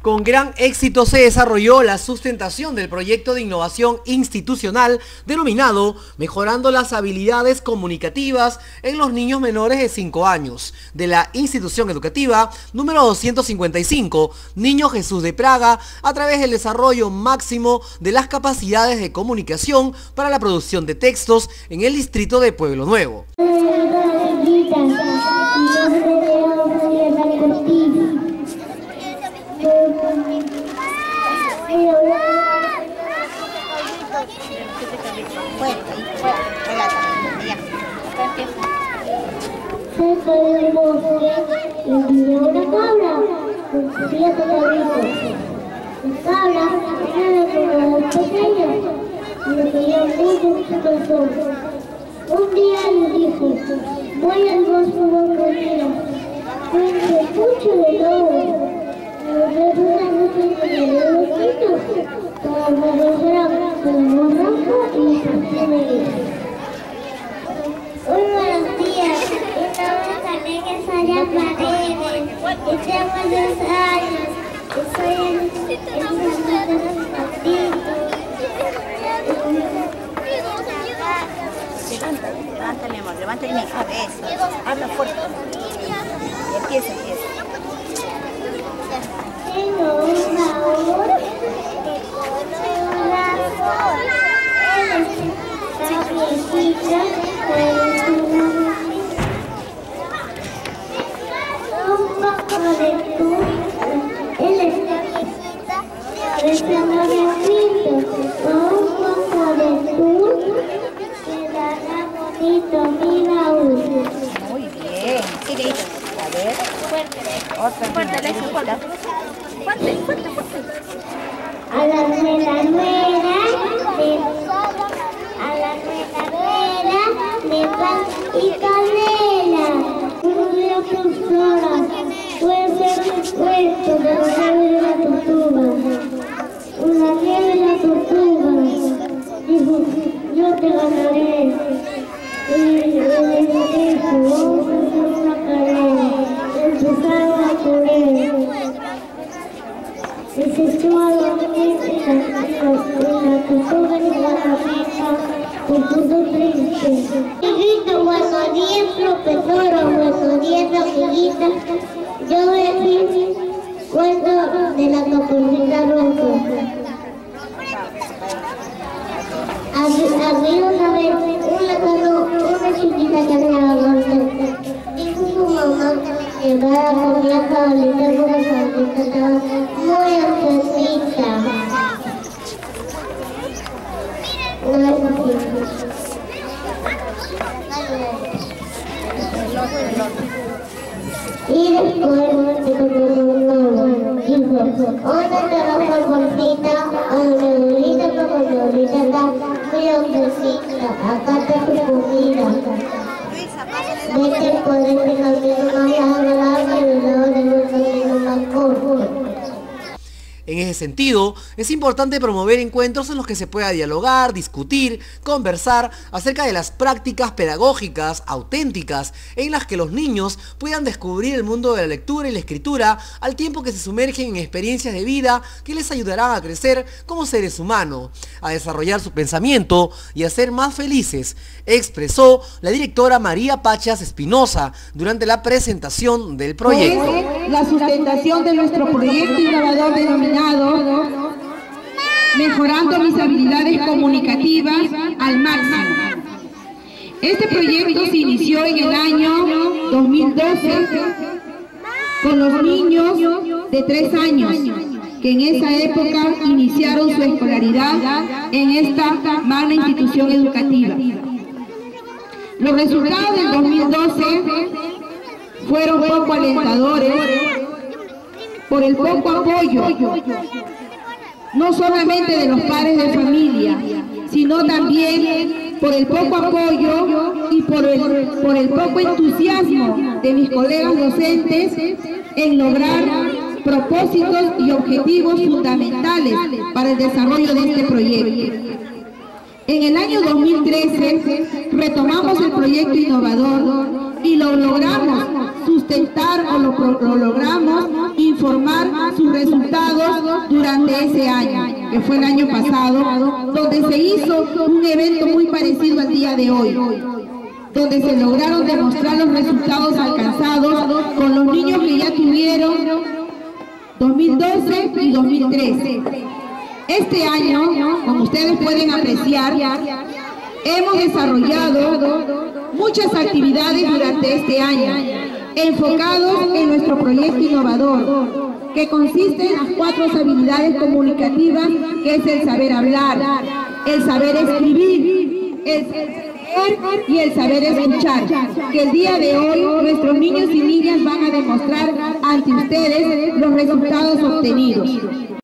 Con gran éxito se desarrolló la sustentación del proyecto de innovación institucional denominado Mejorando las habilidades comunicativas en los niños menores de 5 años de la institución educativa número 255 Niño Jesús de Praga, a través del desarrollo máximo de las capacidades de comunicación para la producción de textos en el distrito de Pueblo Nuevo. Cerca del bosque vivía una cabra con sus 7 cabritos. La cabra era de color pequeño y le quería mucho su corazón. Un día le dijo: voy al bosque otro día, encuentro mucho de lobo. Resulta mucho de los niños, para parecer como rojo y se buenos días, una vez gané que salía paredes, y tengo 2 años, y soy el Levántale, amor, levántale mi cabeza, habla fuerte, empieza. Tengo un baúl de color azul, él está viejita, un poco de tú, él está viejita, rezando de un poco de tú, quedará bonito mi baúl. Muy bien, sigue, a ver, fuerte, fuerte. A la nuera de pan y canela. Un día profesora fue a hacer un cuento de la nieve y la tortuga. Una nieve y la tortuga dijo: yo te ganaré. Y le dijo: vamos a hacer una carrera. Empezaron a correr. Y se echó a dormir en la tortuga en la cabeza, se puso triste. Amiguito, buenos días, profesora, buenos días, amiguita. Yo voy a decir cuento de la Caperucita Roja. Había una vez una chiquita que andaba contenta. Dijo su mamá que llevara comida favorita porque su abuelita estaba muy enfermita. Y después dijo: ¿dónde te vas, favorita? A mi abuelita, porque mi abuelita está muy enfermita. Acá está tu comida. Vete por este camino más agradable y luego de un camino más corto. En ese sentido, es importante promover encuentros en los que se pueda dialogar, discutir, conversar acerca de las prácticas pedagógicas auténticas en las que los niños puedan descubrir el mundo de la lectura y la escritura al tiempo que se sumergen en experiencias de vida que les ayudarán a crecer como seres humanos, a desarrollar su pensamiento y a ser más felices, expresó la directora María Pachas Espinosa durante la presentación del proyecto. La sustentación de nuestro proyecto innovador denominado Mejorando mis habilidades comunicativas al máximo. Este proyecto se inició en el año 2012 con los niños de 3 años, que en esa época iniciaron su escolaridad en esta magna institución educativa. Los resultados del 2012 fueron poco alentadores por el poco apoyo, no solamente de los padres de familia, sino también por el poco apoyo y por el poco entusiasmo de mis colegas docentes en lograr propósitos y objetivos fundamentales para el desarrollo de este proyecto. En el año 2013 retomamos el proyecto innovador y lo logramos sustentar o lo logramos informar sus resultados durante ese año, que fue el año pasado, donde se hizo un evento muy parecido al día de hoy, donde se lograron demostrar los resultados alcanzados con los niños que ya tuvieron 2012 y 2013. Este año, como ustedes pueden apreciar, hemos desarrollado muchas actividades durante este año, enfocados en nuestro proyecto innovador, que consiste en las 4 habilidades comunicativas, que es el saber hablar, el saber escribir, el saber leer y el saber escuchar, que el día de hoy nuestros niños y niñas van a demostrar ante ustedes los resultados obtenidos.